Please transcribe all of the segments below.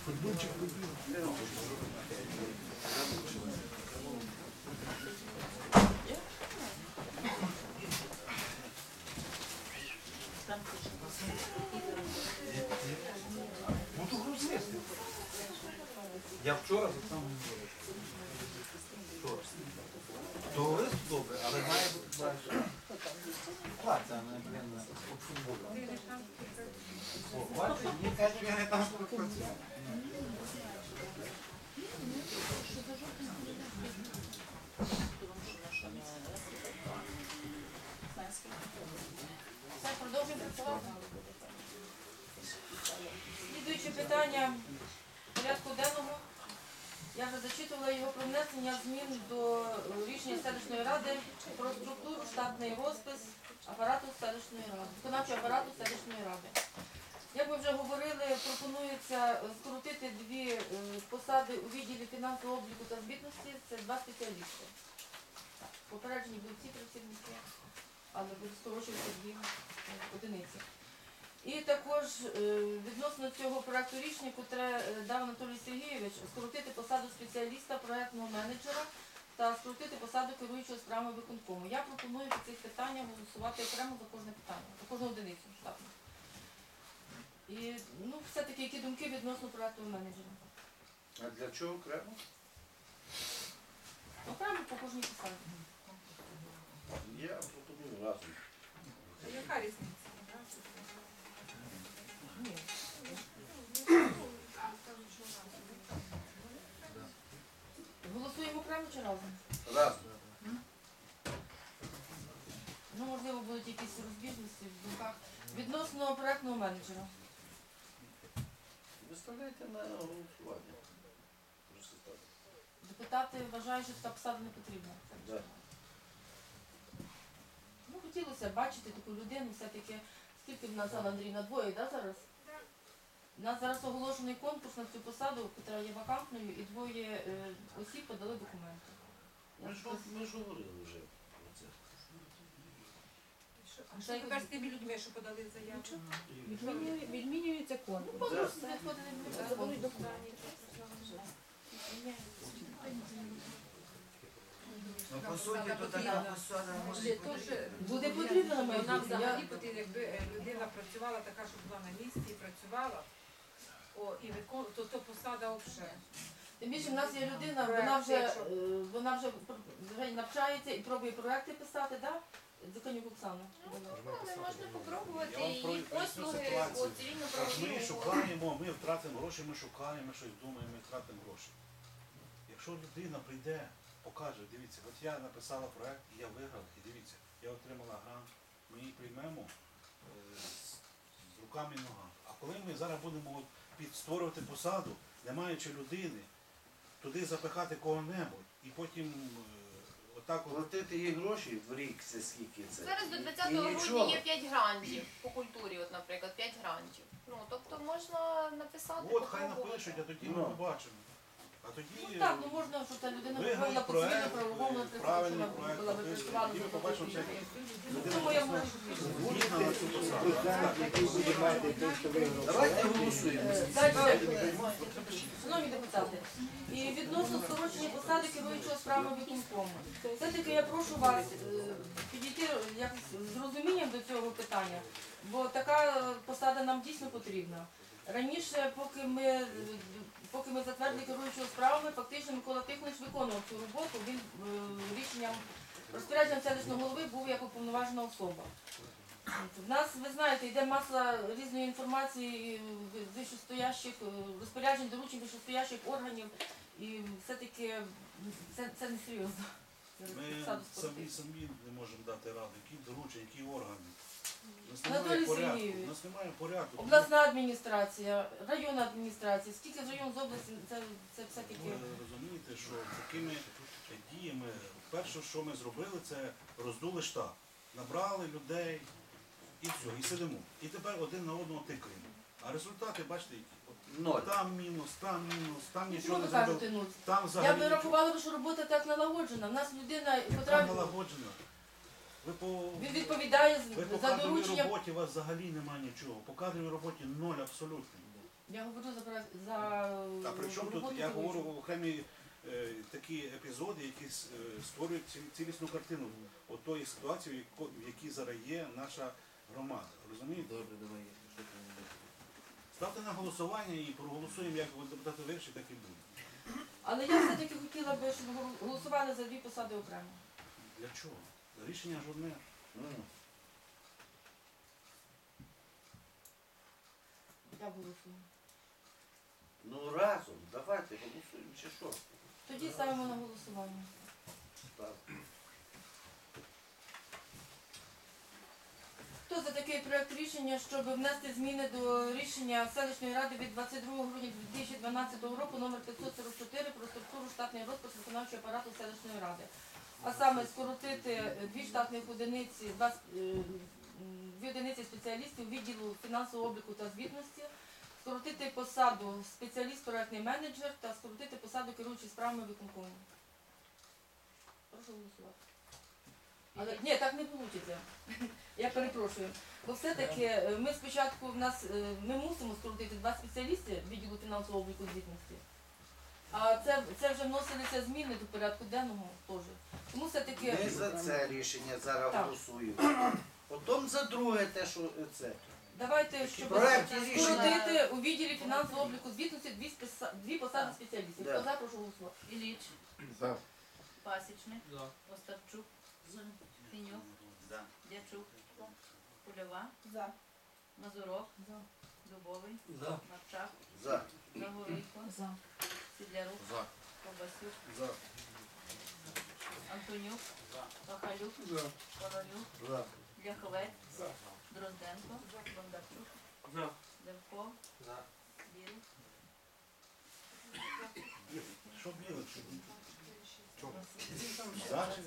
Я вчора за сам говорив. То лист добре, але має бути плаця, а не, блін, от футболу. О, бачите, мені кажуть, що я не там працюю. Все, продовжуємо працювати. Слідуюче питання порядку денного. Я вже зачитувала його про внесення змін до рішення селищної ради про структуру, штатний розпис апарату селищної ради, виконавчого апарату селищної ради. Як ми вже говорили, пропонується скоротити дві посади у відділі фінансового обліку та звітності, це 2 спеціалісти. Попереджені були ці працівники, але будуть скорочувати 2 одиниці. І також відносно цього проекту рішення, котре дав Анатолій Сергійович, скоротити посаду спеціаліста, проектного менеджера та скоротити посаду керуючого справами виконкому. Я пропоную по цих питаннях голосувати окремо за кожне питання, за кожну одиницю штатну. І все-таки які думки відносно проекту менеджера? А для чого окремо? Окремо по кожній посаді. Я пропоную разом. Яка різниця? Ні. Голосуємо окремо чи разом? Разом. Можливо, будуть якісь розбіжності в думках. Відносно проектного менеджера. Виставляйте на голосування. Депутати вважають, що така посада не потрібна. Да. Хотілося бачити таку людину, все-таки, скільки в нас, Анна Андріївна, 2, да, зараз? У нас зараз оголошений конкурс на цю посаду, яка є вакантною, і 2 осіб подали документи. Ми ж говорили вже про це. А що тепер з тими людьми, що подали заяву? Відмінюється конкурс. Конкурс відходили в конкурс. Ну, по суті, то така посада може бути. Буде потрібно на Вона майбутнє. взагалі потрібно, якби людина працювала така, щоб була на місці і працювала, то посада взагалі. Тим більше в нас є людина, вона вже навчається і пробує проекти писати, так? Законів Оксана. Але можна попробувати Я вам і поясню послуги ситуацію. цивільно-правові. Ми шукаємо, ми втратимо гроші, ми шукаємо, ми щось думаємо, ми втратимо гроші. Якщо людина прийде, покаже, дивіться, от я написала проект, і я виграв, і дивіться, я отримала грант, ми її приймемо з руками і ногами. А коли ми зараз будемо створювати посаду, не маючи людини, туди запихати кого-небудь, і потім отак от... Платити їй гроші в рік, це скільки це? Зараз до 20 І грудня нічого. є 5 грантів по культурі, от, наприклад, 5 грантів. Тобто можна написати, От хай попробувати. напишуть, а тоді ми Ну. побачимо. А тоді Так, можна, щоб та людина виграє повинна по проект, цивільно-правовому, наприклад, правильний щоб проект, вона написаний. працювала Тоді ми за побачимо, такий що період. Тому я можу гідна на цю посаду. Давайте голосуємо. Далі, шановні депутати, і відносно скорочення посади керуючого справами виконкому. Все-таки я прошу вас підійти з розумінням до цього питання, бо така посада нам дійсно потрібна. Раніше, поки ми затвердили керуючого справами, фактично Микола Тихонович виконував цю роботу, він рішенням розпорядженням селищного голови був як уповноважена особа. В нас, ви знаєте, йде маса різної інформації, вищестоящих розпоряджень, доручень вищестоящих органів, і все-таки це не серйозно. Ми самі не можемо дати раду, які доручення, які органи. Анатолій Сергійович, У нас немає порядку. обласна адміністрація, районна адміністрація, скільки з район з області, це все-таки... Ви розумієте, що такими діями, перше, що ми зробили, це роздули штаб. Набрали людей і все, і сидимо. І тепер один на одного тикаємо. А результати, бачите, які? Ноль. Там мінус, там нічого Чому не ви зробили. кажете, ну? Там Я взагалі би рахувала, що робота так налагоджена. У нас людина, там котра налагоджено. він відповідає Ви по за кадровій доручення. роботі у вас взагалі немає нічого. По кадровій роботі ноль абсолютно. Я говорю за при чому тут роботу я керуючого. говорю окремі такі епізоди, які створюють цілісну картину отої ситуації, в якій зараз є наша громада. Розумієте? Добре, давай. Ставте на голосування і проголосуємо, як депутати вирішать, так і буде. Але я все-таки хотіла би, щоб голосували за 2 посади окремо. Для чого? Рішення ж одне. Я голосую. Ну разом, давайте голосуємо, чи що? Тоді ставимо на голосування. Так. Хто за такий проект рішення, щоб внести зміни до рішення селищної ради від 22 грудня 2012 року номер 544 про структуру штатний розпис виконавчого апарату селищної ради? А саме скоротити 2 штатних одиниці, 2 одиниці спеціалістів відділу фінансового обліку та звітності, скоротити посаду спеціаліст-проектний менеджер та скоротити посаду керуючий справами виконкому. Прошу голосувати. Але ні, так не вийде. Я перепрошую. Бо все-таки ми спочатку ми мусимо скоротити 2 спеціалісти відділу фінансового обліку звітності. А це вже вносилися зміни до порядку денного теж. Тому все-таки Ми за це рішення зараз Так. голосуємо. Потім за друге те, що це. давайте, щоб Проекти рішення. скоротити у відділі фінансового обліку звітності 2 посади спеціалістів. Да. Хто за, прошу голосувати. Ілліч, За. Пасічник, Остапчук, Фінюк, Дячук, Кульова, За. Мазурок, За. Дубовий, За. Марчак, За. Загорійко, За. Сідлярук, За. Ковбасюк, За. Антонюк, Пахалюк, Коронюк, За. Ляховець, Дрозденко, Бондарчук, Левко, Білик, Що біло? За чи?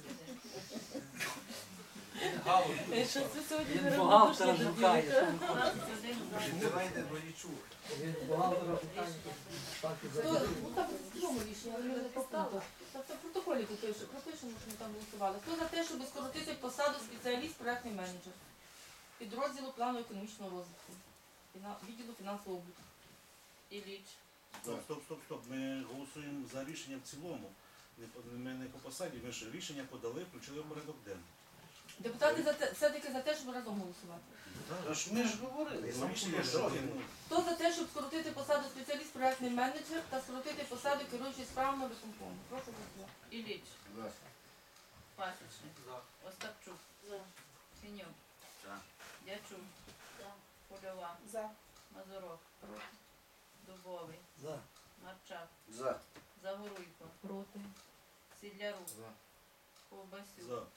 Що це сьогодні Він бухгалтера шукає. 21 за. Давайте Борічук. Він бухгалтера питання. Ну так в цьому рішенні, але ми не поставили. Тобто в протоколі пропишемо, що ми там голосували. Хто за те, щоб скоротити посаду спеціаліст-проектний менеджер підрозділу плану економічного розвитку, відділу фінансового обліку? Ілліч, Стоп. Ми голосуємо за рішення в цілому. Ми не по посаді, ми ж рішення подали, включили в порядок денний. Депутати все-таки за те, щоб разом голосувати. Тож ми ж говорили. Ну, рішення що? Хто за те, щоб скоротити посаду спеціаліст-проектний менеджер та скоротити посаду керуючий справами виконкому? Прошу голосувати. Ілліч, За. Пасічник, Остапчук, Фінюк, Дячук, Кульова, За. Мазурок, Дубовий, За. Марчак, За. Загоруйко, Проти. Сідлярук, За. Ковбасюк, За.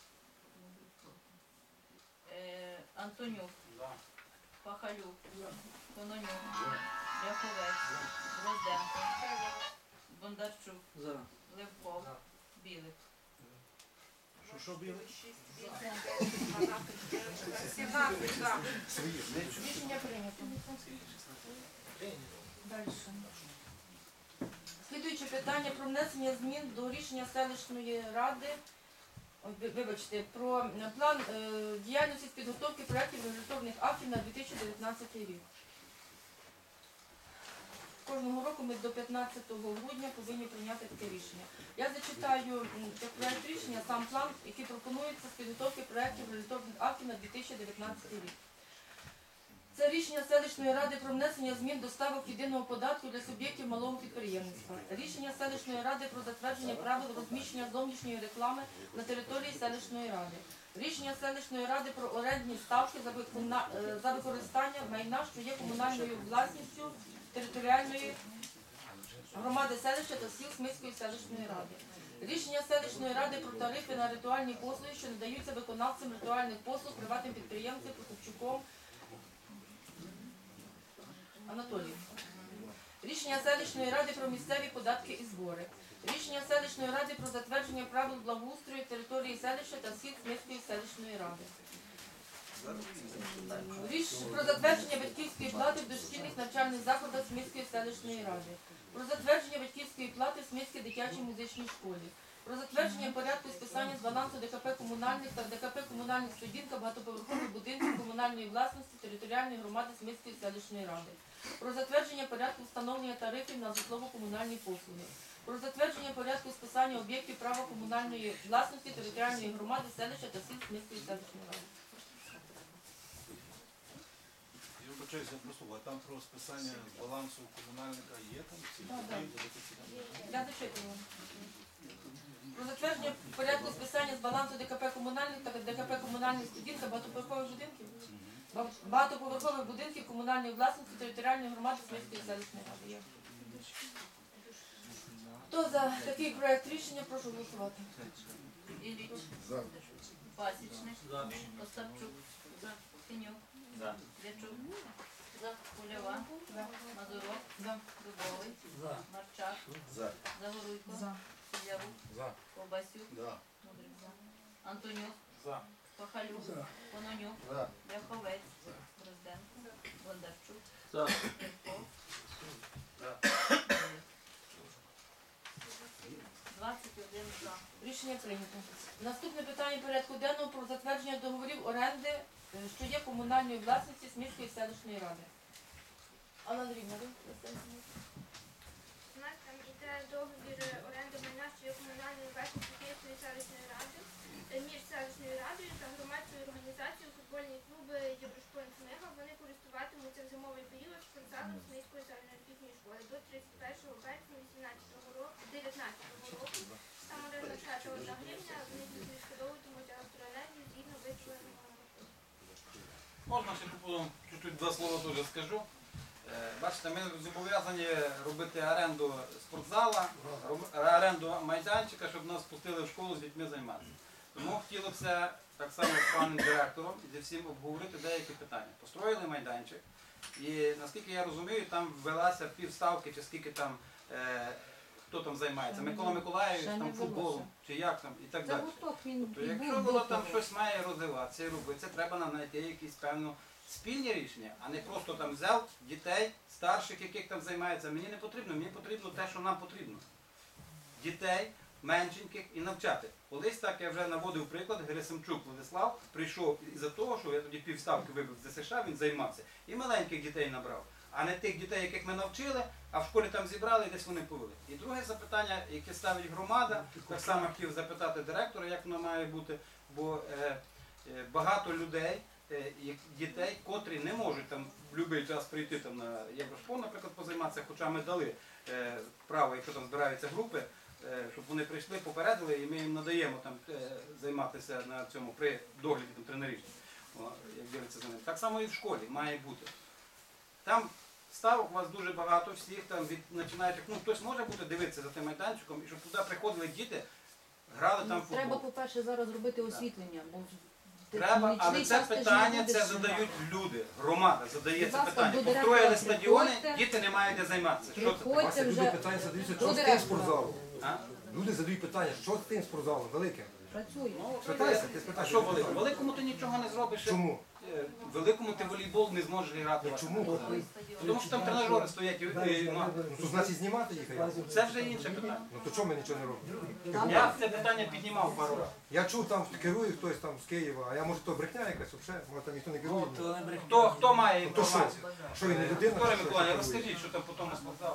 Антонюк, Пахалюк, Кононюк, Ляховець, Дрозденко, Бондарчук, Левков, Білик. Що біло? 17 за. Рішення прийнято. Далі. Слідуюче питання про внесення змін до рішення селищної ради, вибачте, про план діяльності з підготовки проєктів регуляторних актів на 2019 рік. Кожного року ми до 15 грудня повинні прийняти таке рішення. Я зачитаю як проєкт рішення, сам план, який пропонується з підготовки проєктів регуляторних актів на 2019 рік. Це рішення селищної ради про внесення змін до ставок єдиного податку для суб'єктів малого підприємництва. Рішення селищної ради про затвердження правил розміщення зовнішньої реклами на території селищної ради. Рішення селищної ради про орендні ставки за використання майна, що є комунальною власністю територіальної громади селища та сіл Сміської селищної ради. Рішення селищної ради про тарифи на ритуальні послуги, що надаються виконавцям ритуальних послуг приватним підприємцям Прокопчуком Анатолію. Рішення селищної ради про місцеві податки і збори. Рішення селищної ради про затвердження правил благоустрою території селища та сіл Сміської селищної ради. Рішення про затвердження батьківської плати в дошкільних навчальних закладах Сміської селищної ради. Про затвердження батьківської плати в Сміській дитячій музичній школі. Про затвердження порядку списання з балансу ДКП комунальних та ДКП комунальних сторінка багатоповерхових будинків комунальної власності територіальної громади Сміської селищної ради. про затвердження порядку встановлення тарифів на житлово-комунальні послуги, про затвердження порядку списання об'єктів права комунальної власності територіальної громади селища та сіл Сміської селищної ради. Я вибачаюся, я просто, а там про списання балансу комунальника є там ці? Я зачитую. Про затвердження порядку списання з балансу ДКП комунальних та ДКП комунальних спілів та багатоповерхових будинків. Багатоповерхових будинків комунальної власності територіальної громади Сміської селищної ради. Є. Хто за такий проект рішення, прошу голосувати. Ілліч. За. Пасічник. Остапчук. Синюк. Дячук. Кульова. Мазурок. Дубовий. Марчак. Загоруйко. Сидлярук. Ковбасюк. Мудрик. Антонюк. Пахалюк. Кононюк. Ляховець. Дрозденко. Бондарчук. Левко. 21 за. Рішення прийнято. Наступне питання порядку денного про затвердження договорів оренди, що є комунальною власності Сміської селищної ради. Анна Андріївна, ви представте? У нас там іде договір оренди майна, що є комунальною власністю Київської селищної ради, між селищною радою та громадською організацією футбольні клуби Єврошпорт Смига. Вони користуватимуться в зимовий період спортзалом Сміської середньої школи до 31 березня 2019 року. Там оренда плата 1 гривня, вони відшкодовуватимуть електроенергію згідно вичисленого. Можна ще чуть-чуть два слова дуже скажу. Бачите, ми зобов'язані робити оренду спортзала, оренду майданчика, щоб нас пустили в школу з дітьми займатися. Тому хотілося так само з паном директором зі всім обговорити деякі питання. Построїли майданчик і, наскільки я розумію, там ввелася півставки, чи скільки там, хто там займається. Микола Миколаївич там футболом, чи як там і так Це далі. гурток, він Тобто, і якщо був воно до там того. щось має розвиватися і робити, це треба нам знайти якісь певно спільні рішення, а не просто там взяв дітей, старших, яких там займається. Мені не потрібно, мені потрібно те, що нам потрібно. Дітей, меншеньких і навчати. Колись так я вже наводив приклад, Герасимчук Владислав прийшов із-за того, що я тоді півставки вибив з ДСШ, він займався. І маленьких дітей набрав. А не тих дітей, яких ми навчили, а в школі там зібрали і десь вони повели. І друге запитання, яке ставить громада, так само хотів запитати директора, як воно має бути, бо багато людей, дітей, котрі не можуть там в будь-який час прийти там на Єврошпорт, наприклад, позайматися, хоча ми дали право, якщо там збираються групи, щоб вони прийшли, попередили, і ми їм надаємо там займатися на цьому при догляді там, тренерів, як дивиться за ним. Так само і в школі має бути. Там ставок у вас дуже багато, всіх там починають, ну хтось може бути дивитися за тим майданчиком, і щоб туди приходили діти, грали там футбол. Треба, по-перше, зараз робити освітлення, бо Треба, але нічний це час ти ж не питання будеш це знімати. задають люди, громада задає Будь це ласка, питання. до директора Построїли стадіони, приходьте. діти не мають де займатися. Що це таке? Приходьте Люди вже питання задаються, до що з тим директора. спортзалом. А? Люди задають питання, що з тим спортзалом великим. Працює. Ну, Спитайся, ти а спитайся. що великому? Великому ти нічого не зробиш. Чому? Великому ти волейбол не зможеш грати. Чому? Тому що там тренажери стоять. Ну, то значить знімати їх. Це вже інше питання. Ну то чому ми нічого не робимо? Я це питання піднімав пару разів. Я чув, там керує хтось там з Києва, а я може то брехня якась взагалі, може там ніхто не керує. Хто має Ну, то що? інформацію? Що він не людина? Вікторія що Миколаївна, керує? розкажіть, що там по тому спортзалу.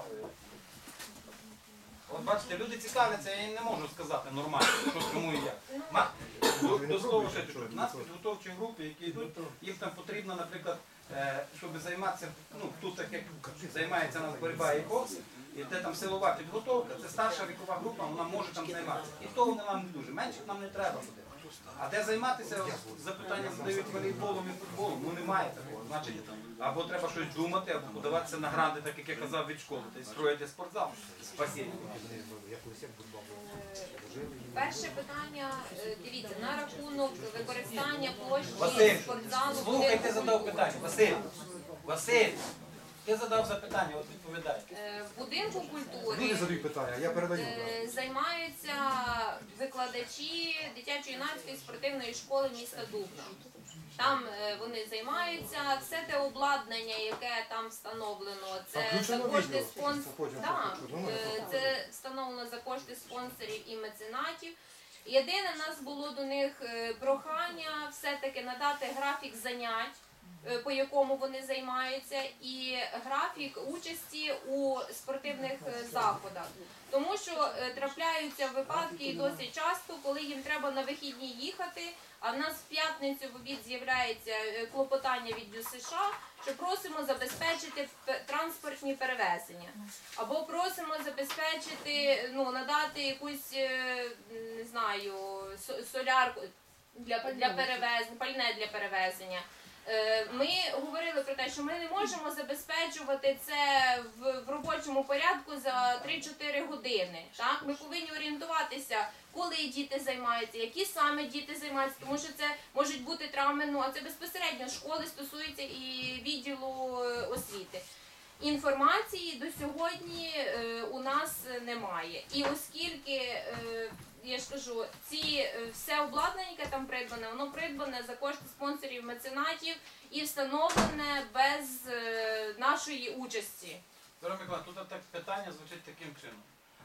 От бачите, люди цікавляться, я їм не можу сказати нормально, що кому і як. До слова ще чуть-чуть. У нас підготовчі групи, які йдуть, їм там потрібно, наприклад, щоб займатися, ну тут так як займається у нас боротьба і бокс, і де там силова підготовка, це старша вікова група, вона може там займатися. І того вони нам не дуже. Менше нам не треба буде. А де займатися, запитання задають волейболом і футболом, ну немає такого. Значить, або треба щось думати, або подаватися на гранти, так як я казав, від школи, та й строїти спортзал. Спасибо. Перше питання, дивіться, на рахунок використання площі Василь, спортзалу. слухай, ти задав питання. Василь, ти задав запитання, от відповідай. В будинку Люди культури задають питання, я передаю. займаються викладачі дитячо-юнацької спортивної школи міста Дубна. Там вони займаються, все те обладнання, яке там встановлено, це за включено кошти відео? спонсорів. Потім Так, покажу. це встановлено за кошти спонсорів і меценатів. Єдине, в нас було до них прохання все-таки надати графік занять по якому вони займаються, і графік участі у спортивних заходах. Тому що трапляються випадки і досить часто, коли їм треба на вихідні їхати, а в нас в п'ятницю в обід з'являється клопотання від ДЮСШ, що просимо забезпечити транспортні перевезення. Або просимо забезпечити, надати якусь, не знаю, солярку для перевезення, пальне для перевезення. Ми говорили про те, що ми не можемо забезпечувати це в робочому порядку за 3-4 години. Так? Ми повинні орієнтуватися, коли діти займаються, які саме діти займаються, тому що це можуть бути травми, а це безпосередньо школи стосується і відділу освіти. Інформації до сьогодні у нас немає. І оскільки, я ж кажу, все обладнання, яке там придбане, воно придбане за кошти спонсорів, меценатів і встановлене без нашої участі. Дорога Микола, тут так питання звучить таким чином,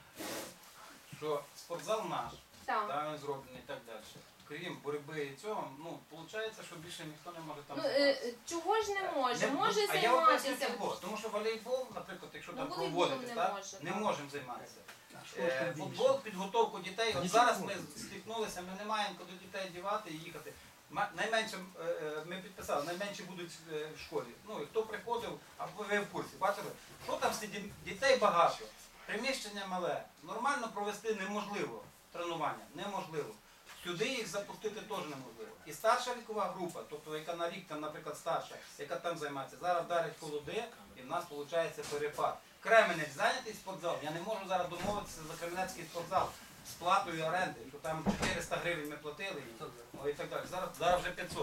що спортзал наш, Так. він зроблений і так далі. Крім боротьби і цього, виходить, що більше ніхто не може там Чого ж не може? Може А я вам поясню займатися. чого. Тому що волейбол, наприклад, якщо там волейболом проводити, не так, може, не так. можемо займатися. Футбол, підготовку дітей. От зараз ми стикнулися, ми не маємо куди дітей дівати і їхати. Найменше, ми підписали, найменше будуть в школі. І хто приходив, або ви в курсі, бачили, що там сидить, дітей багато, приміщення мале, нормально провести неможливо тренування, неможливо. Сюди їх запустити теж неможливо. І старша вікова група, тобто яка на рік, там, наприклад, старша, яка там займається, зараз вдарить холоди і в нас виходить перепад. Кременець зайнятий спортзал, я не можу зараз домовитися за Кременецький спортзал з платою оренди, що там 400 гривень ми платили і так далі. Зараз вже 500.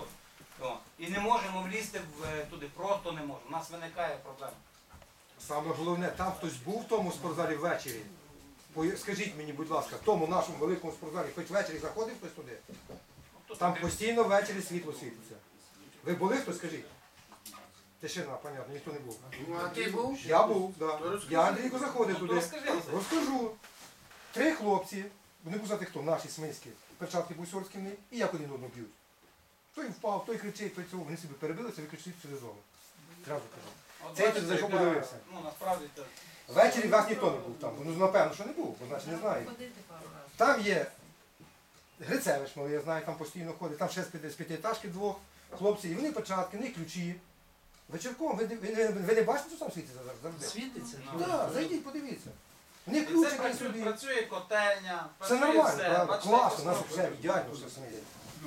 І не можемо влізти туди, просто не можемо. У нас виникає проблема. Саме головне, там хтось був в тому спортзалі ввечері. Скажіть мені, будь ласка, в тому нашому великому спортзалі, хоч ввечері заходив хтось туди? Там постійно ввечері світло світиться. Ви були хтось, скажіть? Тишина, понятно, ніхто не був. А ти був? Я був, так. Да. Я, Андрійко, заходив туди. Розкажу. 3 хлопці, не буду знати хто, наші смиські, перчатки бусьорські, і як один одного б'ють. Той впав, той кричить, той цього. Вони собі перебилися, ви кричіть через зону. Зразу кажу. Цей тут зайшов, подивився. Насправді так. Ввечері вас ніхто не був там. Напевно, що не був, бо значить не знаю. Там є Грицевич, малий, я знаю, там постійно ходить, там ще з 5-етажки 2 хлопці, і вони початки, вони ключі. Вечірком, ви не бачите, що там світиться завжди? Світиться? Так, зайдіть, подивіться. Вони І це ключики собі. працює котельня, Все працює нормально, все. правда, Бачите, класно, у як нас основа все ідеально, все в Смизі.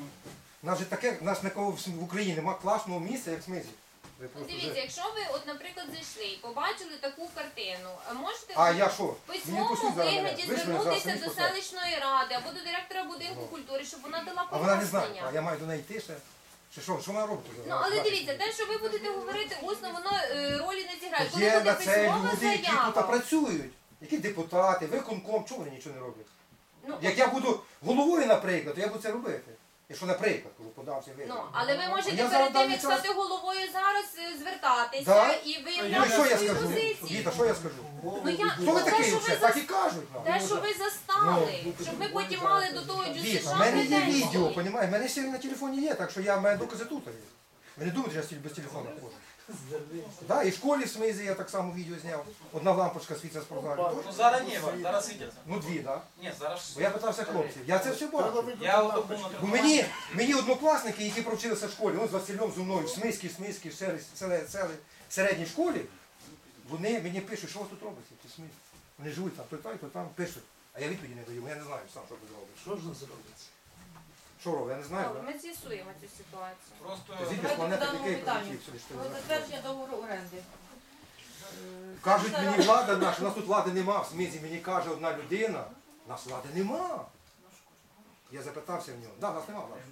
У нас же таке, у нас нікого в Україні немає класного місця, як в Смизі. Ви просто Дивіться, вже- якщо ви, наприклад, зайшли і побачили таку картину, можете А я що? в Мені письмовому пустіть зараз мене. вигляді Ви ж мене зараз звернутися самі до спускаєте. селищної ради або до директора будинку культури, щоб вона дала А вона не знає, а пояснення. я маю до неї йти ще. Що вона робить? Але дивіться, те, що ви будете говорити усно, воно ролі не зіграє. Коли Є буде на це письмова люди, які тут заява. працюють. Які депутати, виконком, чого вони нічого не роблять? Ну, Як я буду головою, наприклад, то я буду це робити. Якщо, наприклад, коли подався вибір. але ви можете Я зараз перед тим, даний як час- стати головою зараз, звертатися Да. і Ну виявляти що я свою скажу? позицію. Віта, що я скажу? Я- Хто ви те, такий що вже? ви Так і кажуть нам. Те, що ви застали, щоб ми потім мали до того Віта, дюсиша в мене є претензії. відео, понімаєш? В мене ще на телефоні є, так що я маю докази тут. Ви не думайте, що я без телефону ходжу. Да, і в школі в Смизі я так само відео зняв. Одна лампочка світиться з програмі. Ну зараз ні, зараз світяться. Ну 2, так? Ні, зараз. Бо я питався хлопців. Я це все бачу. Я от був на Бо мені однокласники, які провчилися в школі, з Василем зі мною в Смизькій, середній школі, вони мені пишуть, що ви тут робите, ті Смизі. Вони живуть там, то там, пишуть. А я відповіді не даю, бо я не знаю сам, що ви робите. Що ж нас робиться? Що робить, я не знаю. Але Да? Ми з'ясуємо цю ситуацію. Просто Звідки Давайте планета по даному Дикей питанню. прилетів сюди, що Про ви затвердження договору оренди. кажуть, мені влада наша, у нас тут влади нема, в Смизі мені каже одна людина, у нас влади нема. Я запитався в нього, да, в нас нема влади.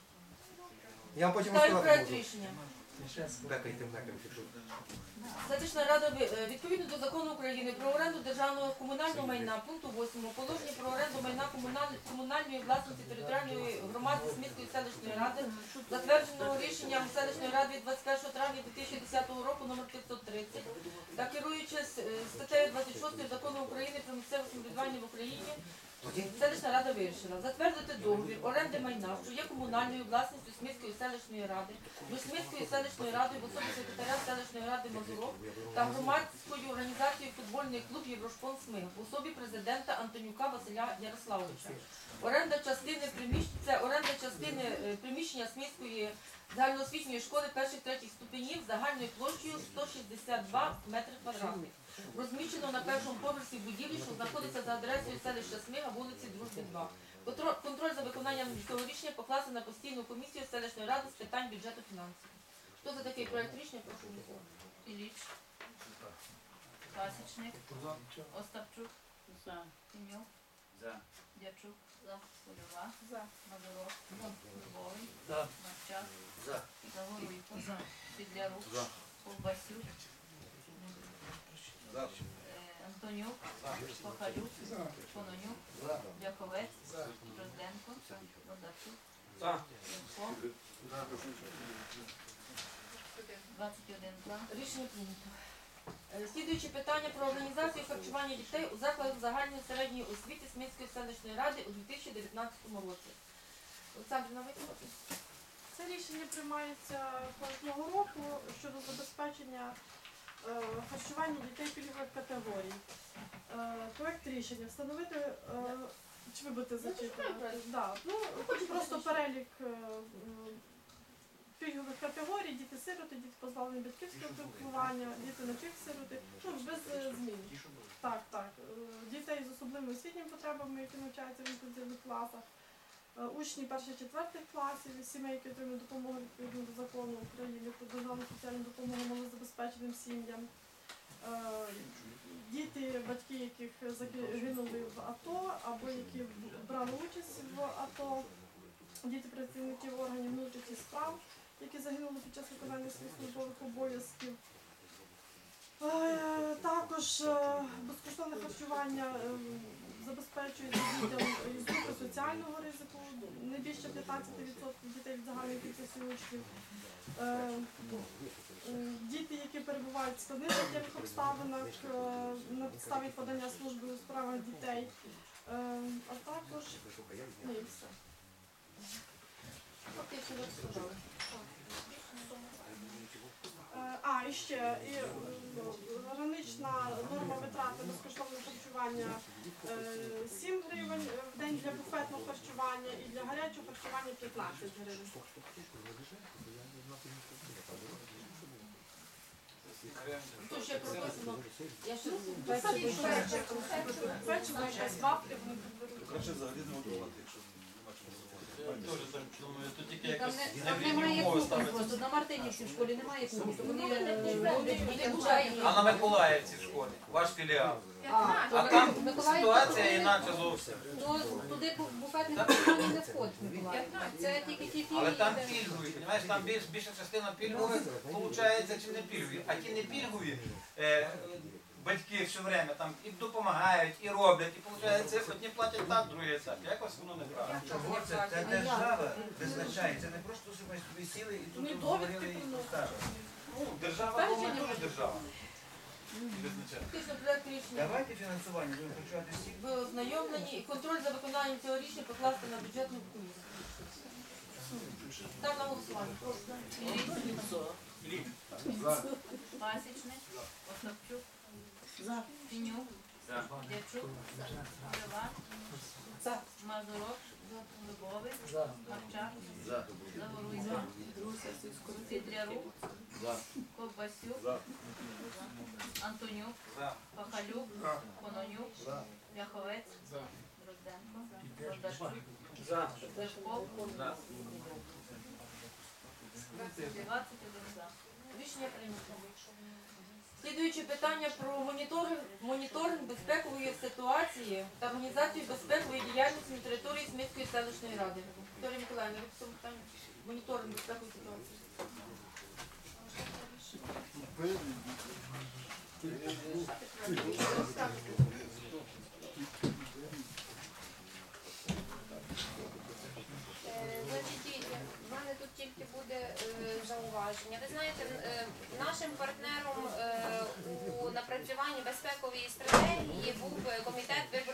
Я вам потім Ставлю розказати проект можу. рішення. Бекайте, мекайте, що. Селищна рада відповідно до закону України про оренду державного комунального майна пункту 8 положення про оренду майна комунальної власності територіальної громади Смільської селищної ради, затвердженого рішенням селищної ради від 21 травня 2010 року номер 530 та керуючись статтею 26 закону України про місцеве самоврядування в Україні, Селищна рада вирішила затвердити договір оренди майна, що є комунальною власністю Сміської селищної ради, між Сміською селищною радою в особі секретаря селищної ради Мазурок та громадською організацією футбольний клуб Єврошпон Смиг в особі президента Антонюка Василя Ярославовича. Оренда частини приміщення Сміської загальноосвітньої школи перших-третіх ступенів загальною площею 162 метри квадратних. Розміщено на першому поверсі будівлі, що знаходиться за адресою селища Смига, вулиці Дружби 2. Контроль за виконанням цього рішення покласти на постійну комісію селищної ради з питань бюджету фінансів. Хто за такий проект рішення, прошу голосувати. Ілліч. Пасічник. Остапчук. Тимюк. За. Дячук. Польова. За. Мазурок. Львовий. За. Марчак. За. Загоруйко. Сідлярук. Ковбасюк. Антонюк. Пахалюк. Кононюк. Ляховець. Дрозденко. Бондарчук. Янко. 21 за. Рішення прийнято. Слідуючи питання про організацію харчування дітей у закладах загальної середньої освіти Сміської селищної ради у 2019 році. Олександрівна, ви проти? Це рішення приймається кожного року щодо забезпечення харчування дітей пільгових категорій. Проект рішення встановити, чи ви будете зачитувати? Да. Ну, просто перелік пільгових категорій, діти-сироти, діти позбавлені батьківського піклування, діти напівсироти, ну, без змін. Так, так. Дітей з особливими освітніми потребами, які навчаються в інклюзивних класах. Учні 1-4 класів, сімей, які отримують допомогу відповідно до закону України про державну соціальну допомогу малозабезпеченим сім'ям. Діти, батьки, яких загинули в АТО або які брали участь в АТО, діти працівників органів внутрішніх справ, які загинули під час виконання своїх службових обов'язків. Також безкоштовне харчування забезпечується дітям із групи соціального ризику, не більше 15% дітей від загальної кількості учнів. Діти, які перебувають в складних життєвих обставинах на підставі подання служби у справах дітей, а також і все. Фактично ви сказали. І ще гранична норма витрати безкоштовного харчування 7 гривень в день для буфетного харчування і для гарячого харчування 15 гривень. Тут ще прописано, я ще Печиво, якась вафля, вони підберуть. Краще взагалі не готувати, якщо нема чого Там немає кухні просто, на Мартинівській школі немає кухні, то вони А на Миколаївці в школі, ваш філіал. А там ситуація інакше зовсім. то туди буфетних харчування не входить, Миколаїв. Це тільки ті фільми. Але там пільгові, розумієш, там більша частина пільгових виходить, чи не пільгові. А ті не пільгові батьки все время там і допомагають, і роблять, і виходить, одні платять так, другі так. Якось воно неправильно. Чого це? Це держава визначає, це не просто собі сіли і тут говорили і поставили. Ну, держава, то ми теж держава. фактично проект рішення. Давайте фінансування, будемо працювати всі. Ви ознайомлені і контроль за виконанням цього рішення покласти на бюджетну комісію. Став на голосування. Прошу. Пасічник, Остапчук, Тимюк, Дячук, Польова, Мазурок, Львовий, Марчак, За. Загоруйко, Сідлярук, Ковбасюк, Антонюк, Пахалюк, Кононюк, Ляховець, Дрозденко, Бондарчук, Лешков, 21 за. Рішення прийнято. Слідуючи питання про моніторинг безпекової ситуації та організацію безпекової діяльності на території Сміської селищної ради. Вікторія Миколаївна, ви по цьому питанню? Моніторинг безпекової ситуації. Значить, діти, в мене тут тільки буде зауваження. Ви знаєте, нашим партнером у напрацюванні безпекової стратегії був комітет виборців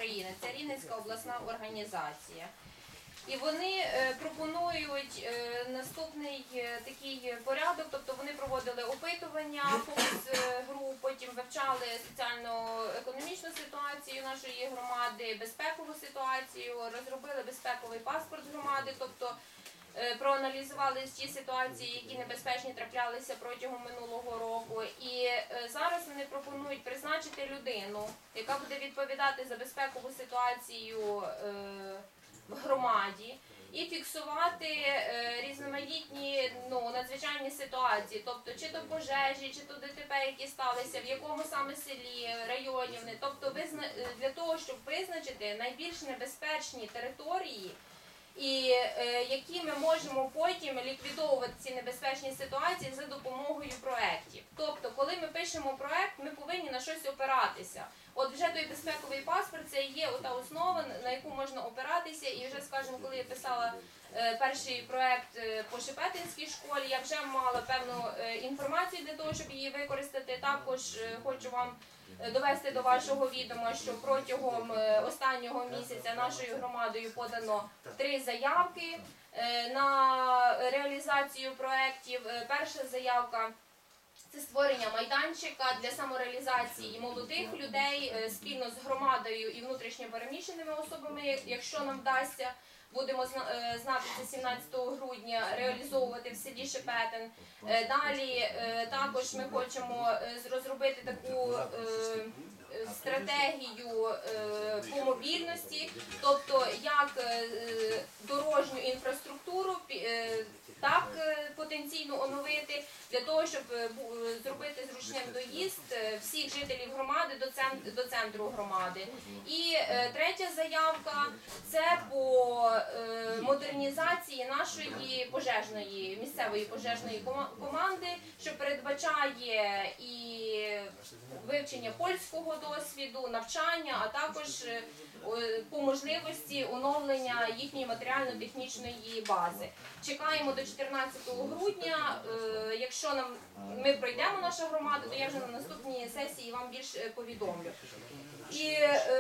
України. Це Рівненська обласна організація. І вони пропонують наступний такий порядок, тобто вони проводили опитування, фокус-гру, потім вивчали соціально-економічну ситуацію нашої громади, безпекову ситуацію, розробили безпековий паспорт громади, тобто проаналізували ті ситуації, які небезпечні траплялися протягом минулого року. І зараз вони пропонують призначити людину, яка буде відповідати за безпекову ситуацію в громаді і фіксувати різноманітні надзвичайні ситуації, тобто чи то пожежі, чи то ДТП, які сталися, в якому саме селі, районі вони, тобто для того, щоб визначити найбільш небезпечні території, і які ми можемо потім ліквідовувати ці небезпечні ситуації за допомогою проєктів. Тобто, коли ми пишемо проєкт, ми повинні на щось опиратися. От вже той безпековий паспорт, це є та основа, на яку можна опиратися. І вже, скажімо, коли я писала перший проєкт по Шепетинській школі, я вже мала певну інформацію для того, щоб її використати. Також хочу вам довести до вашого відома, що протягом останнього місяця нашою громадою подано 3 заявки на реалізацію проєктів. Перша заявка – це створення майданчика для самореалізації молодих людей спільно з громадою і внутрішньо переміщеними особами, якщо нам вдасться. Будемо знати це 17 грудня, реалізовувати в селі Шепетин. Далі також ми хочемо розробити таку стратегію по мобільності, тобто як дорожню інфраструктуру, так потенційно оновити, для того, щоб зробити зручним доїзд всіх жителів громади до центру громади. І третя заявка – це по модернізації нашої пожежної, місцевої пожежної команди, що передбачає і вивчення польського досвіду, навчання, а також по можливості оновлення їхньої матеріально-технічної бази. Чекаємо до 14 грудня. Якщо ми пройдемо наша громада, то я вже на наступній сесії вам більш повідомлю. І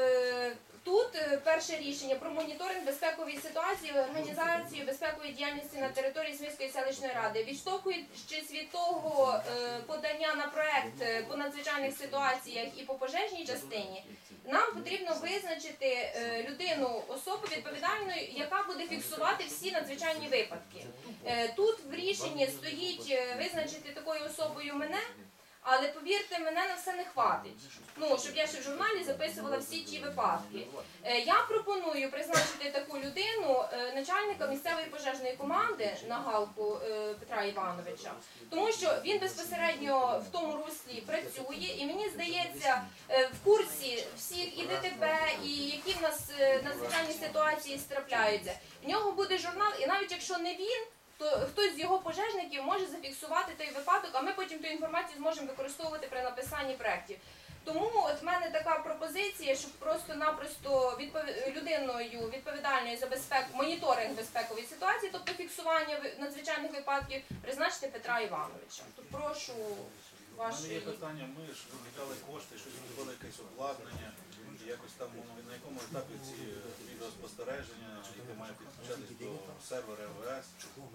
тут перше рішення про моніторинг безпекової ситуації і організацію безпекової діяльності на території Смільської селищної ради. Відштовхуючись від того подання на проект по надзвичайних ситуаціях і по пожежній частині, нам потрібно визначити людину, особу відповідальну, яка буде фіксувати всі надзвичайні випадки. Тут в рішенні стоїть визначити такою особою мене, але повірте, мене на все не хватить. Щоб я ще в журналі записувала всі ті випадки. Я пропоную призначити таку людину начальника місцевої пожежної команди Нагалку Петра Івановича, тому що він безпосередньо в тому руслі працює, і мені здається, в курсі всіх і ДТП, і які в нас надзвичайні ситуації трапляються. В нього буде журнал, і навіть якщо не він, то хтось з його пожежників може зафіксувати той випадок, а ми потім ту інформацію зможемо використовувати при написанні проєктів. Тому от в мене така пропозиція, щоб просто-напросто людиною відповідальною за моніторинг безпекової ситуації, тобто фіксування надзвичайних випадків, призначити Петра Івановича. То прошу У мене є питання, ми ж виникали кошти, щось зробили якесь обладнання, якось там на якому етапі ці відеоспостереження, яке має підключатись до сервера МВС.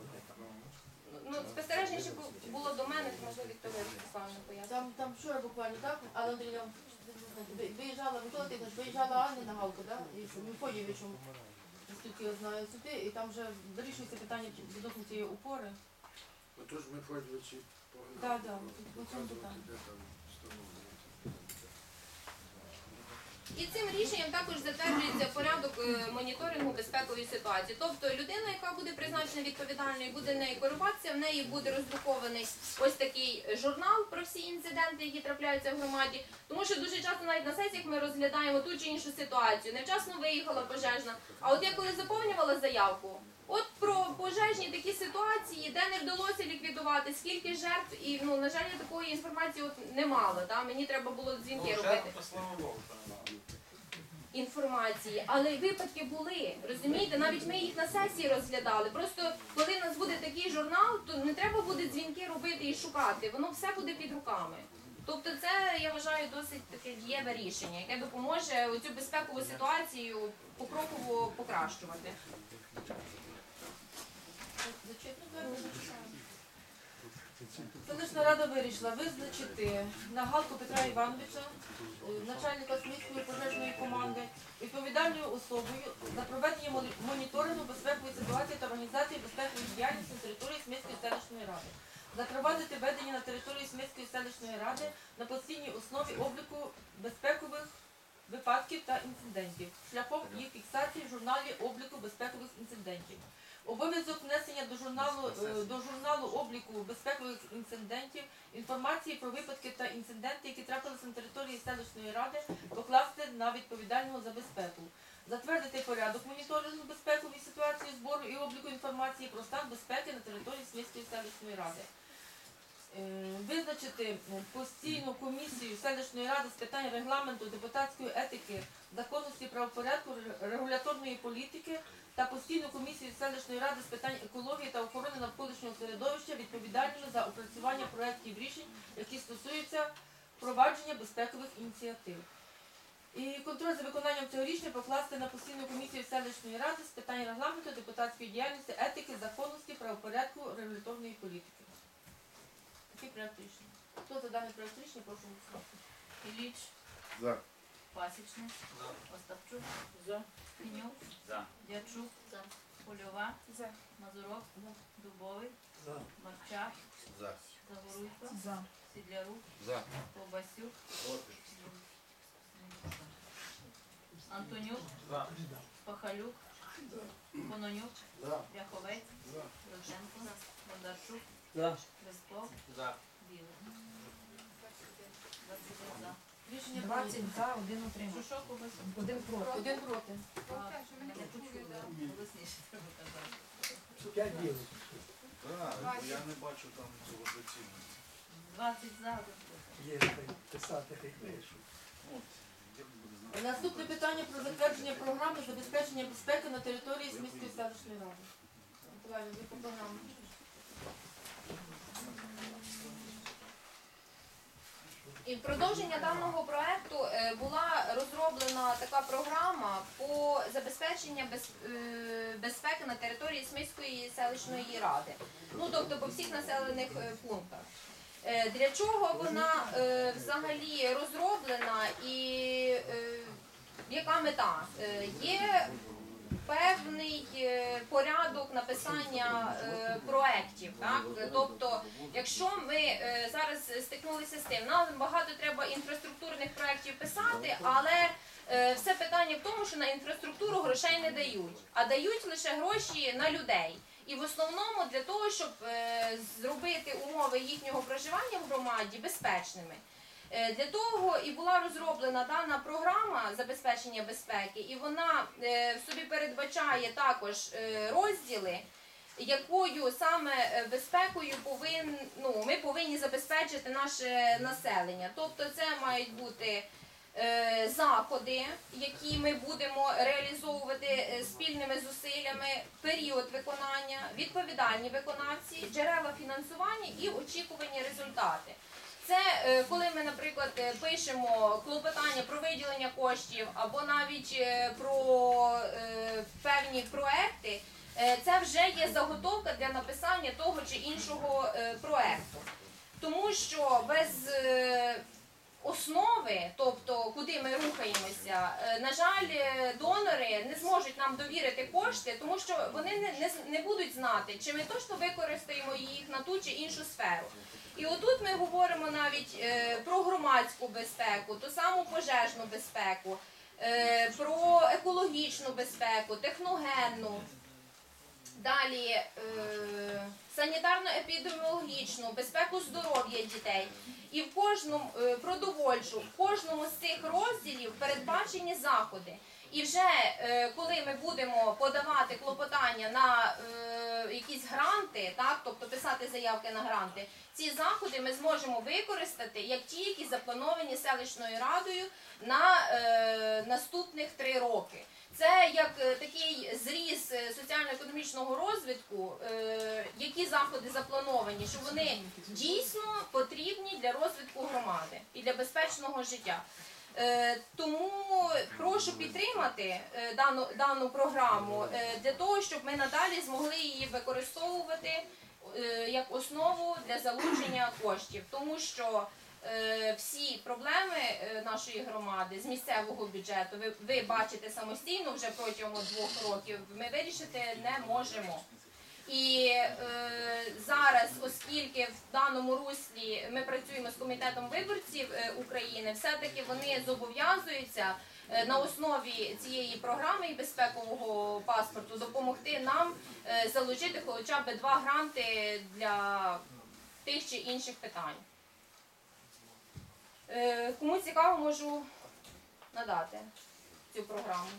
Спостереження ще було до мене, то можливо Вікторія Руславівна пояснить. Там вчора буквально, так? Але Андрій, я виїжджала, Микола Тихонович, виїжджала Анна на Галку, так? І Міфодєвичем, наскільки я знаю, сюди, і там вже вирішується питання відносно цієї опори. Отож Міфодєвичі погнали. Так, так, по цьому питанню. І цим рішенням також затверджується порядок моніторингу безпекової ситуації. Тобто людина, яка буде призначена відповідальною, буде нею керуватися, в неї буде роздрукований ось такий журнал про всі інциденти, які трапляються в громаді. Тому що дуже часто навіть на сесіях ми розглядаємо ту чи іншу ситуацію. Невчасно виїхала пожежна. А от я коли заповнювала заявку, от про пожежні такі ситуації, де не вдалося ліквідувати, скільки жертв, і, на жаль, я такої інформації не мала. Мені треба було дзвінки робити. Інформації, але випадки були, розумієте, навіть ми їх на сесії розглядали. Просто коли в нас буде такий журнал, то не треба буде дзвінки робити і шукати, воно все буде під руками. Тобто це, я вважаю, досить таке дієве рішення, яке допоможе цю безпекову ситуацію покроково покращувати. Селищна рада вирішила визначити Нагалку Петра Івановича, начальника Смільської пожежної команди, відповідальною особою за проведення моніторингу безпекової ситуації та організації безпекової діяльності на території Смільської селищної ради. Запровадити ведення на території Смільської селищної ради на постійній основі обліку безпекових випадків та інцидентів, шляхом їх фіксації в журналі обліку безпекових інцидентів. Обов'язок внесення до журналу обліку безпекових інцидентів інформації про випадки та інциденти, які трапилися на території селищної ради, покласти на відповідального за безпеку. Затвердити порядок моніторингу безпекової ситуації, збору і обліку інформації про стан безпеки на території Смільської селищної ради. Визначити постійну комісію селищної ради з питань регламенту, депутатської етики, законності, правопорядку, регуляторної політики та постійну комісію селищної ради з питань екології та охорони навколишнього середовища, відповідальними за опрацювання проєктів рішень, які стосуються впровадження безпекових ініціатив. І контроль за виконанням цього рішення покласти на постійну комісію селищної ради з питань регламенту, депутатської діяльності, етики, законності, правопорядку, регуляторної політики. Такий проєкт рішення. Хто за даний проєкт рішення, прошу голосувати. Ілліч. За. Пасічник. Остапчук. Пенюк. Дячук. Польова. Мазурок. Дубовий. Марчак. Загоруйко. Сідлярук. Ковбасюк. Антонюк. Пахалюк. Кононюк. Вяховець. Руденко. Бондарчук. Веспов. Білий. 20 за. Рішення 20 прийнято. за, 1 утримався. Шушок, Ковбасюк. 1 проти. 1 проти. Я почую, да. Голосніше треба казати. Так, я не бачу там цього доцільності. 20 за, 1 проти. От, як буде знати. Наступне питання про затвердження програми забезпечення безпеки на території Смільської селищної ради. Миколаївна, ви по програмі. І в продовження даного проекту була розроблена така програма по забезпеченню безпеки на території Смільської селищної ради. Ну, тобто по всіх населених пунктах. Для чого вона взагалі розроблена і яка мета? Є певний порядок написання проєктів. Тобто, якщо ми зараз стикнулися з тим, нам багато треба інфраструктурних проєктів писати, але все питання в тому, що на інфраструктуру грошей не дають, а дають лише гроші на людей. І в основному для того, щоб зробити умови їхнього проживання в громаді безпечними. Для того і була розроблена дана програма забезпечення безпеки, і вона в собі передбачає також розділи, якою саме безпекою ми повинні забезпечити наше населення. Тобто це мають бути заходи, які ми будемо реалізовувати спільними зусиллями, період виконання, відповідальні виконавці, джерела фінансування і очікувані результати. Це коли ми, наприклад, пишемо клопотання про виділення коштів або навіть про певні проекти, це вже є заготовка для написання того чи іншого проекту. Тому що без основи, тобто куди ми рухаємося, на жаль, донори не зможуть нам довірити кошти, тому що вони не будуть знати, чи ми точно використаємо їх на ту чи іншу сферу. І отут ми говоримо навіть про громадську безпеку, ту саму пожежну безпеку, про екологічну безпеку, техногенну, далі санітарно-епідеміологічну, безпеку здоров'я дітей. І в кожному продовольчу, в кожному з цих розділів передбачені заходи. І вже коли ми будемо подавати клопотання на якісь гранти, так, тобто писати заявки на гранти, ці заходи ми зможемо використати як ті, які заплановані селищною радою на наступних 3 роки. Це як такий зріз соціально-економічного розвитку, які заходи заплановані, що вони дійсно потрібні для розвитку громади і для безпечного життя. Тому прошу підтримати дану програму для того, щоб ми надалі змогли її використовувати як основу для залучення коштів. Тому що всі проблеми нашої громади з місцевого бюджету ви бачите самостійно вже протягом 2 років, ми вирішити не можемо. І зараз, оскільки в даному руслі ми працюємо з комітетом виборців України, все-таки вони зобов'язуються на основі цієї програми і безпекового паспорту допомогти нам залучити хоча б 2 гранти для тих чи інших питань. Кому цікаво, можу надати цю програму.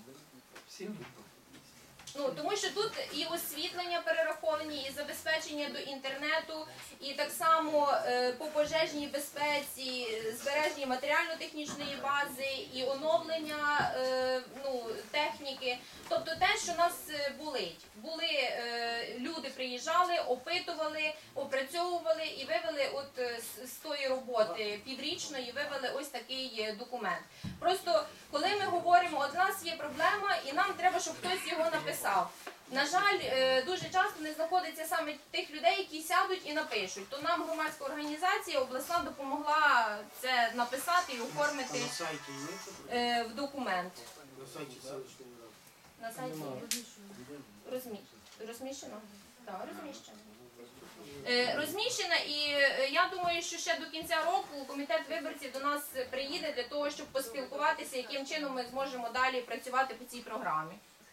Тому що тут і освітлення перераховані, і забезпечення до інтернету, і так само по пожежній безпеці, збереження матеріально-технічної бази, і оновлення техніки. Тобто те, що нас болить. Люди приїжджали, опитували, опрацьовували і вивели з тої роботи піврічної, вивели ось такий документ. Просто коли ми говоримо, от у нас є проблема і нам треба, щоб хтось його написав. На жаль, дуже часто не знаходиться саме тих людей, які сядуть і напишуть. То нам громадська організація обласна допомогла це написати і оформити в документ. На сайті селищної ради. На сайті розміщено? Так, розміщено. Розміщена, і я думаю, що ще до кінця року комітет виборців до нас приїде для того, щоб поспілкуватися, яким чином ми зможемо далі працювати по цій програмі.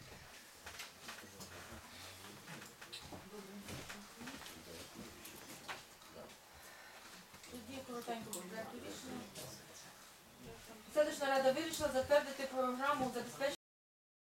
Тоді коротенько по проекту рішення. Селищна рада вирішила затвердити програму забезпечення